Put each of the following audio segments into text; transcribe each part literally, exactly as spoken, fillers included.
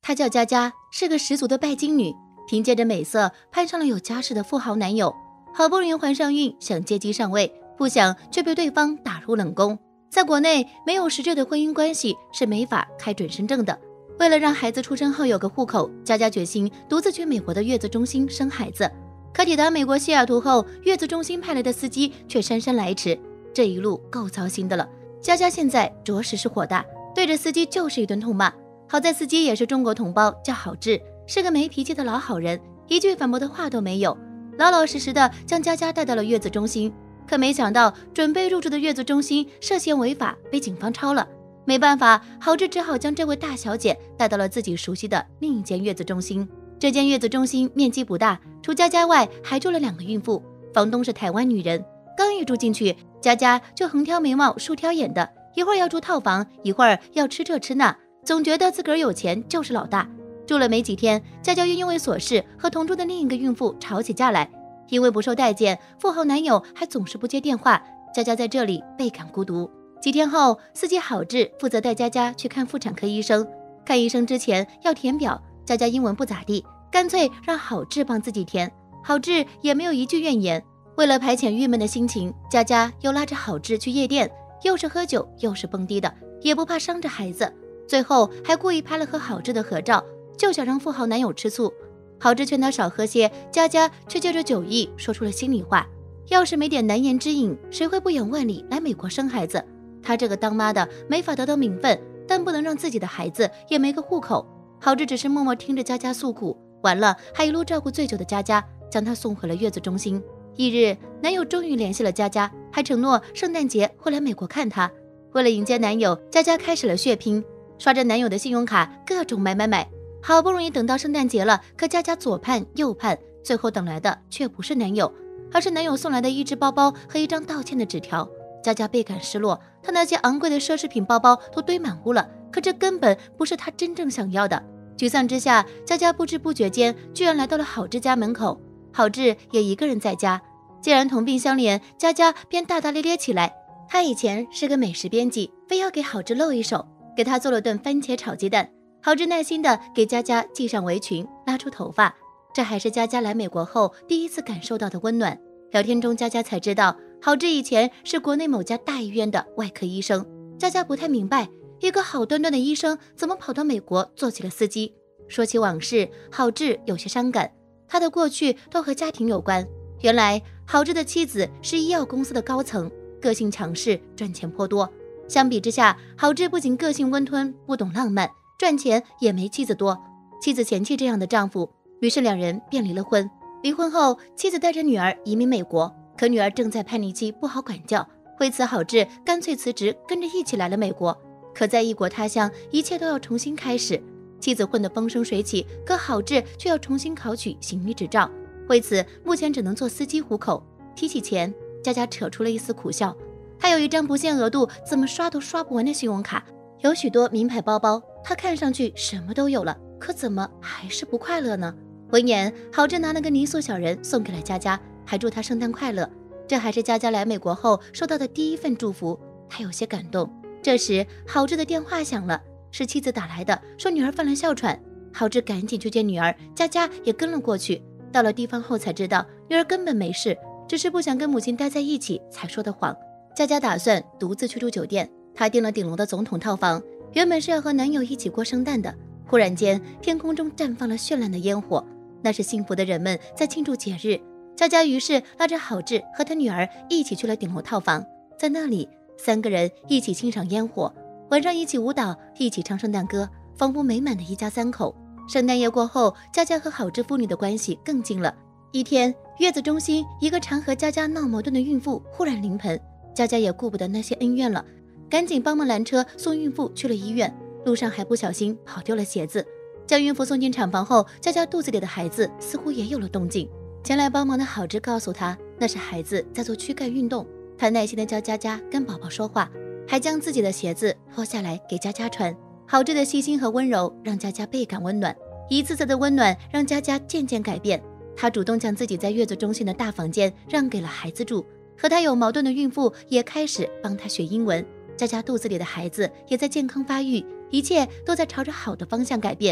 她叫佳佳，是个十足的拜金女，凭借着美色攀上了有家室的富豪男友，好不容易怀上孕，想借机上位，不想却被对方打入冷宫。在国内没有实质的婚姻关系是没法开准生证的。为了让孩子出生后有个户口，佳佳决心独自去美国的月子中心生孩子。可抵达美国西雅图后，月子中心派来的司机却姗姗来迟，这一路够糟心的了。佳佳现在着实是火大，对着司机就是一顿痛骂。好在司机也是中国同胞，叫郝志，是个没脾气的老好人，一句反驳的话都没有，老老实实的将佳佳带到了月子中心。可没想到准备入住的月子中心涉嫌违法，被警方抄了。没办法，郝志只好将这位大小姐带到了自己熟悉的另一间月子中心。这间月子中心面积不大，除佳佳外还住了两个孕妇，房东是台湾女人。刚一住进去，佳佳就横挑眉毛竖挑眼的，一会儿要住套房，一会儿要吃这吃那，总觉得自个儿有钱就是老大。住了没几天，佳佳又因为琐事和同住的另一个孕妇吵起架来。因为不受待见，富豪男友还总是不接电话，佳佳在这里倍感孤独。几天后，司机郝志负责带佳佳去看妇产科医生。看医生之前要填表，佳佳英文不咋地，干脆让郝志帮自己填。郝志也没有一句怨言。为了排遣郁闷的心情，佳佳又拉着郝志去夜店，又是喝酒又是蹦迪的，也不怕伤着孩子。最后还故意拍了和郝志的合照，就想让富豪男友吃醋。郝志劝他少喝些，佳佳却借着酒意说出了心里话：要是没点难言之隐，谁会不远万里来美国生孩子？她这个当妈的没法得到名分，但不能让自己的孩子也没个户口。郝志只是默默听着佳佳诉苦，完了还一路照顾醉酒的佳佳，将她送回了月子中心。翌日，男友终于联系了佳佳，还承诺圣诞节会来美国看她。为了迎接男友，佳佳开始了血拼，刷着男友的信用卡，各种买买买。好不容易等到圣诞节了，可佳佳左盼右盼，最后等来的却不是男友，而是男友送来的一只包包和一张道歉的纸条。佳佳倍感失落，她那些昂贵的奢侈品包包都堆满屋了，可这根本不是她真正想要的。沮丧之下，佳佳不知不觉间居然来到了郝志家门口。郝志也一个人在家，既然同病相怜，佳佳便大大咧咧起来。她以前是个美食编辑，非要给郝志露一手，给他做了顿番茄炒鸡蛋。郝志耐心地给佳佳系上围裙，拉出头发，这还是佳佳来美国后第一次感受到的温暖。聊天中，佳佳才知道郝志以前是国内某家大医院的外科医生。佳佳不太明白，一个好端端的医生怎么跑到美国做起了司机。说起往事，郝志有些伤感，他的过去都和家庭有关。原来郝志的妻子是医药公司的高层，个性强势，赚钱颇多。相比之下，郝志不仅个性温吞，不懂浪漫，赚钱也没妻子多，妻子嫌弃这样的丈夫，于是两人便离了婚。离婚后，妻子带着女儿移民美国，可女儿正在叛逆期，不好管教。为此，郝志干脆辞职，跟着一起来了美国。可在异国他乡，一切都要重新开始。妻子混得风生水起，可郝志却要重新考取行医执照，为此目前只能做司机糊口。提起钱，佳佳扯出了一丝苦笑。她有一张不限额度，怎么刷都刷不完的信用卡，有许多名牌包包，她看上去什么都有了，可怎么还是不快乐呢？闻言，郝志拿了个泥塑小人送给了佳佳，还祝她圣诞快乐。这还是佳佳来美国后收到的第一份祝福，她有些感动。这时，郝志的电话响了，是妻子打来的，说女儿犯了哮喘。郝志赶紧去见女儿，佳佳也跟了过去。到了地方后才知道，女儿根本没事，只是不想跟母亲待在一起才说的谎。佳佳打算独自去住酒店，她订了顶楼的总统套房，原本是要和男友一起过圣诞的。忽然间，天空中绽放了绚烂的烟火，那是幸福的人们在庆祝节日。佳佳于是拉着郝志和他女儿一起去了顶楼套房，在那里，三个人一起欣赏烟火，晚上一起舞蹈，一起唱圣诞歌，仿佛美满的一家三口。圣诞夜过后，佳佳和郝志父女的关系更近了。一天，月子中心一个常和佳佳闹矛盾的孕妇忽然临盆，佳佳也顾不得那些恩怨了，赶紧帮忙拦车送孕妇去了医院。路上还不小心跑丢了鞋子，将孕妇送进产房后，佳佳肚子里的孩子似乎也有了动静。前来帮忙的郝志告诉她，那是孩子在做躯干运动。他耐心地教佳佳跟宝宝说话，还将自己的鞋子脱下来给佳佳穿。郝志的细心和温柔让佳佳倍感温暖，一次次的温暖让佳佳渐渐改变。她主动将自己在月子中心的大房间让给了孩子住，和她有矛盾的孕妇也开始帮她学英文。佳佳肚子里的孩子也在健康发育，一切都在朝着好的方向改变。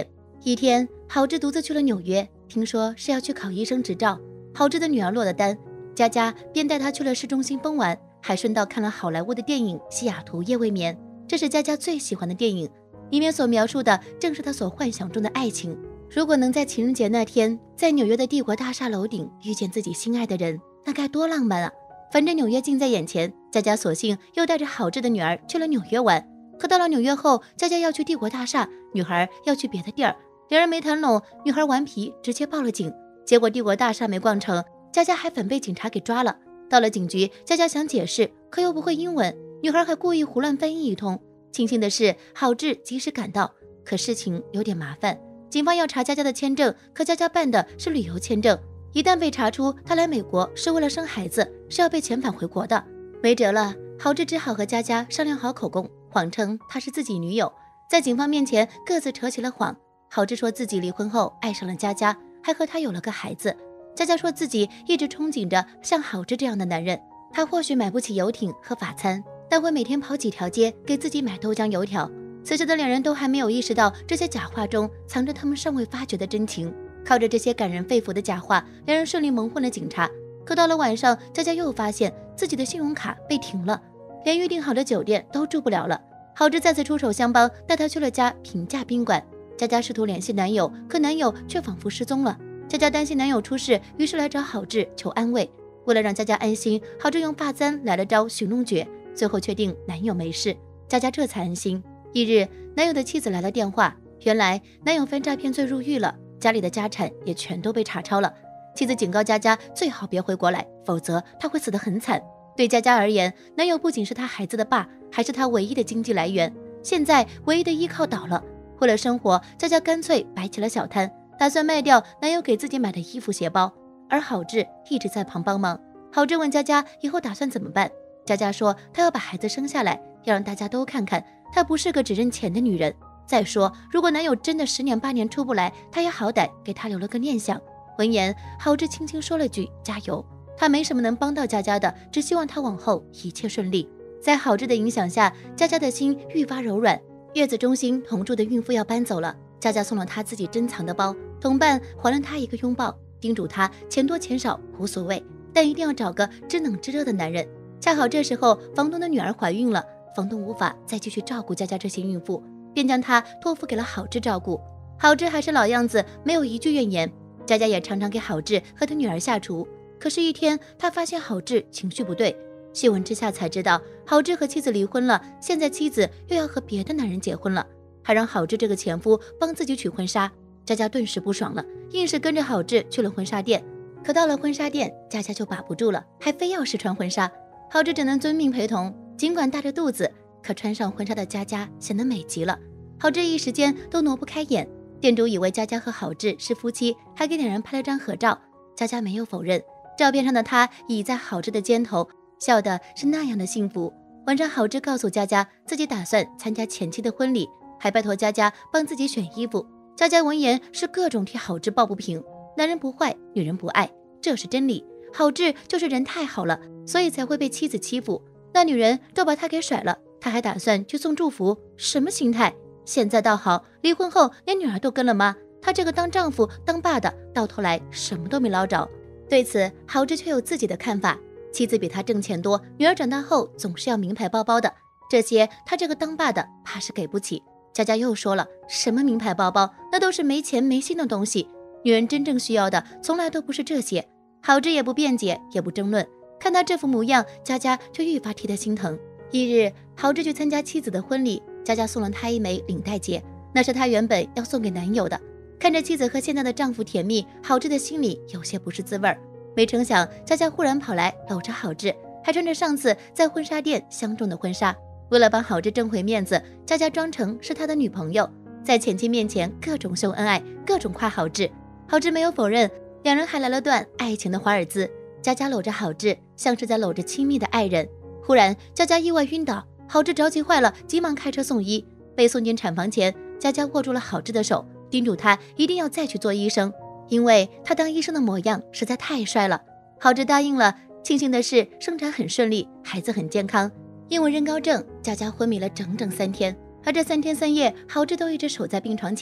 一天，郝志独自去了纽约，听说是要去考医生执照。郝志的女儿落了单，佳佳便带她去了市中心疯玩，还顺道看了好莱坞的电影《西雅图夜未眠》，这是佳佳最喜欢的电影，里面所描述的正是她所幻想中的爱情。如果能在情人节那天，在纽约的帝国大厦楼顶遇见自己心爱的人，那该多浪漫啊！反正纽约近在眼前，佳佳索性又带着郝志的女儿去了纽约玩。可到了纽约后，佳佳要去帝国大厦，女孩要去别的地儿，两人没谈拢，女孩顽皮，直接报了警。结果帝国大厦没逛成，佳佳还反被警察给抓了。到了警局，佳佳想解释，可又不会英文，女孩还故意胡乱翻译一通。庆幸的是，郝志及时赶到，可事情有点麻烦，警方要查佳佳的签证，可佳佳办的是旅游签证，一旦被查出她来美国是为了生孩子，是要被遣返回国的。没辙了，郝志只好和佳佳商量好口供，谎称她是自己女友，在警方面前各自扯起了谎。郝志说自己离婚后爱上了佳佳，还和她有了个孩子。佳佳说自己一直憧憬着像郝志这样的男人，他或许买不起游艇和法餐，但会每天跑几条街给自己买豆浆油条。此时的两人都还没有意识到这些假话中藏着他们尚未发觉的真情。靠着这些感人肺腑的假话，两人顺利蒙混了警察。可到了晚上，佳佳又发现自己的信用卡被停了，连预定好的酒店都住不了了。郝志再次出手相帮，带她去了家平价宾馆。佳佳试图联系男友，可男友却仿佛失踪了。佳佳担心男友出事，于是来找郝志求安慰。为了让佳佳安心，郝志用发簪来了招寻龙诀，最后确定男友没事，佳佳这才安心。一日，男友的妻子来了电话，原来男友犯诈骗罪入狱了，家里的家产也全都被查抄了。妻子警告佳佳最好别回国来，否则她会死得很惨。对佳佳而言，男友不仅是她孩子的爸，还是她唯一的经济来源。现在唯一的依靠倒了，为了生活，佳佳干脆摆起了小摊，打算卖掉男友给自己买的衣服鞋包。而郝志一直在旁帮忙。郝志问佳佳以后打算怎么办，佳佳说她要把孩子生下来，要让大家都看看她不是个只认钱的女人。再说，如果男友真的十年八年出不来，她也好歹给他留了个念想。闻言，郝志轻轻说了句加油。他没什么能帮到佳佳的，只希望她往后一切顺利。在郝志的影响下，佳佳的心愈发柔软。月子中心同住的孕妇要搬走了，佳佳送了她自己珍藏的包，同伴还了她一个拥抱，叮嘱她钱多钱少无所谓，但一定要找个知冷知热的男人。恰好这时候房东的女儿怀孕了，房东无法再继续照顾佳佳这些孕妇，便将她托付给了郝志照顾。郝志还是老样子，没有一句怨言。佳佳也常常给郝志和他女儿下厨。可是，一天他发现郝志情绪不对，细问之下才知道，郝志和妻子离婚了，现在妻子又要和别的男人结婚了，还让郝志这个前夫帮自己取婚纱。佳佳顿时不爽了，硬是跟着郝志去了婚纱店。可到了婚纱店，佳佳就把不住了，还非要试穿婚纱。郝志只能遵命陪同，尽管大着肚子，可穿上婚纱的佳佳显得美极了。郝志一时间都挪不开眼。店主以为佳佳和郝志是夫妻，还给两人拍了张合照。佳佳没有否认，照片上的她倚在郝志的肩头，笑的是那样的幸福。晚上，郝志告诉佳佳自己打算参加前妻的婚礼，还拜托佳佳帮自己选衣服。佳佳闻言是各种替郝志抱不平，男人不坏，女人不爱，这是真理。郝志就是人太好了，所以才会被妻子欺负，那女人都把他给甩了，他还打算去送祝福，什么心态？现在倒好，离婚后连女儿都跟了妈，他这个当丈夫当爸的到头来什么都没捞着。对此，郝志却有自己的看法，妻子比他挣钱多，女儿长大后总是要名牌包包的，这些他这个当爸的怕是给不起。佳佳又说了，什么名牌包包，那都是没钱没心的东西，女人真正需要的从来都不是这些。郝志也不辩解，也不争论，看他这副模样，佳佳却愈发替他心疼。一日，郝志去参加妻子的婚礼，佳佳送了他一枚领带结，那是他原本要送给男友的。看着妻子和现在的丈夫甜蜜，郝志的心里有些不是滋味儿。没成想，佳佳忽然跑来搂着郝志，还穿着上次在婚纱店相中的婚纱。为了帮郝志挣回面子，佳佳装成是他的女朋友，在前妻面前各种秀恩爱，各种夸郝志。郝志没有否认，两人还来了段爱情的华尔兹。佳佳搂着郝志，像是在搂着亲密的爱人。忽然，佳佳意外晕倒，郝志着急坏了，急忙开车送医。被送进产房前，佳佳握住了郝志的手，叮嘱他一定要再去做医生，因为他当医生的模样实在太帅了。郝志答应了。庆幸的是，生产很顺利，孩子很健康。因为妊高症，佳佳昏迷了整整三天，而这三天三夜，郝志都一直守在病床前。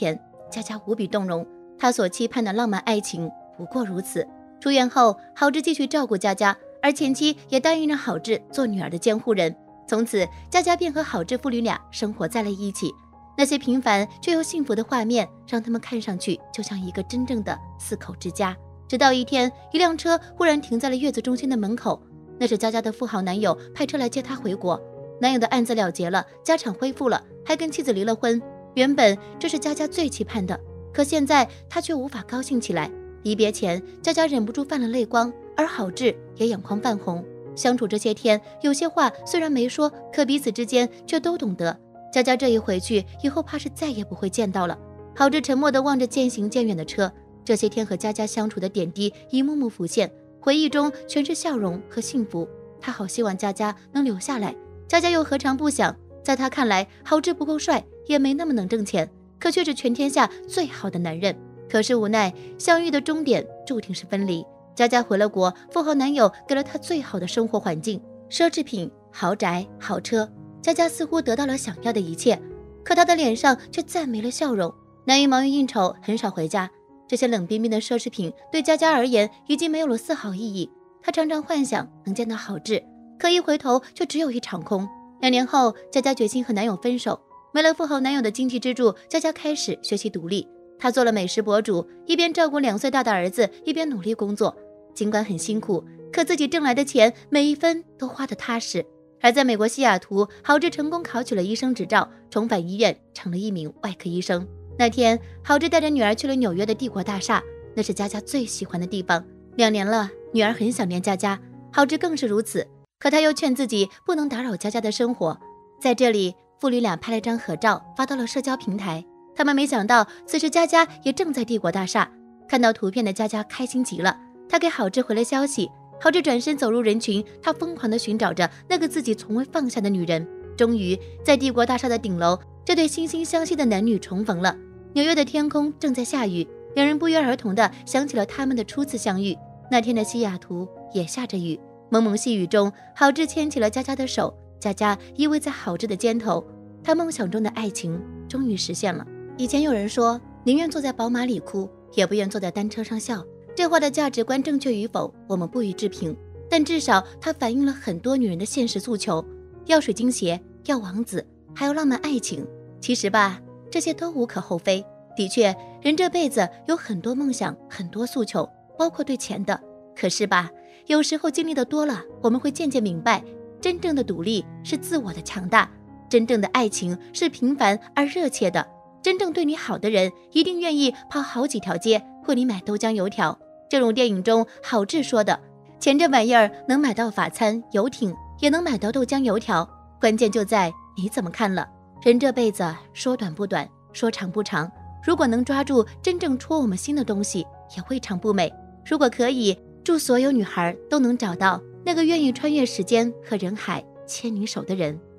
佳佳无比动容，她所期盼的浪漫爱情不过如此。出院后，郝志继续照顾佳佳，而前妻也答应让郝志做女儿的监护人。从此，佳佳便和郝志父女俩生活在了一起。那些平凡却又幸福的画面，让他们看上去就像一个真正的四口之家。直到一天，一辆车忽然停在了月子中心的门口，那是佳佳的富豪男友派车来接她回国。男友的案子了结了，家产恢复了，还跟妻子离了婚。原本这是佳佳最期盼的，可现在她却无法高兴起来。离别前，佳佳忍不住泛了泪光，而郝志也眼眶泛红。相处这些天，有些话虽然没说，可彼此之间却都懂得。佳佳这一回去，以后怕是再也不会见到了。郝志沉默地望着渐行渐远的车，这些天和佳佳相处的点滴一幕幕浮现，回忆中全是笑容和幸福。他好希望佳佳能留下来，佳佳又何尝不想？在他看来，郝志不够帅，也没那么能挣钱，可却是全天下最好的男人。可是无奈，相遇的终点注定是分离。佳佳回了国，富豪男友给了她最好的生活环境，奢侈品、豪宅、豪车。佳佳似乎得到了想要的一切，可她的脸上却再没了笑容。男友忙于应酬，很少回家，这些冷冰冰的奢侈品对佳佳而言已经没有了丝毫意义。她常常幻想能见到郝志，可一回头却只有一场空。两年后，佳佳决心和男友分手。没了富豪男友的经济支柱，佳佳开始学习独立。她做了美食博主，一边照顾两岁大的儿子，一边努力工作。尽管很辛苦，可自己挣来的钱每一分都花得踏实。而在美国西雅图，郝志成功考取了医生执照，重返医院，成了一名外科医生。那天，郝志带着女儿去了纽约的帝国大厦，那是佳佳最喜欢的地方。两年了，女儿很想念佳佳，郝志更是如此。可他又劝自己不能打扰佳佳的生活。在这里，父女俩拍了张合照，发到了社交平台。他们没想到，此时佳佳也正在帝国大厦。看到图片的佳佳开心极了，她给郝志回了消息。郝志转身走入人群，他疯狂地寻找着那个自己从未放下的女人。终于，在帝国大厦的顶楼，这对惺惺相惜的男女重逢了。纽约的天空正在下雨，两人不约而同地想起了他们的初次相遇。那天的西雅图也下着雨，蒙蒙细雨中，郝志牵起了佳佳的手，佳佳依偎在郝志的肩头。他梦想中的爱情终于实现了。以前有人说，宁愿坐在宝马里哭，也不愿坐在单车上笑。这话的价值观正确与否，我们不予置评，但至少它反映了很多女人的现实诉求：要水晶鞋，要王子，还要浪漫爱情。其实吧，这些都无可厚非。的确，人这辈子有很多梦想，很多诉求，包括对钱的。可是吧，有时候经历的多了，我们会渐渐明白，真正的独立是自我的强大，真正的爱情是平凡而热切的。真正对你好的人，一定愿意跑好几条街为你买豆浆油条。正如电影中郝志说的，钱这玩意儿能买到法餐游艇，也能买到豆浆油条，关键就在你怎么看了。人这辈子说短不短，说长不长，如果能抓住真正戳我们心的东西，也未尝不美。如果可以，祝所有女孩都能找到那个愿意穿越时间和人海牵你手的人。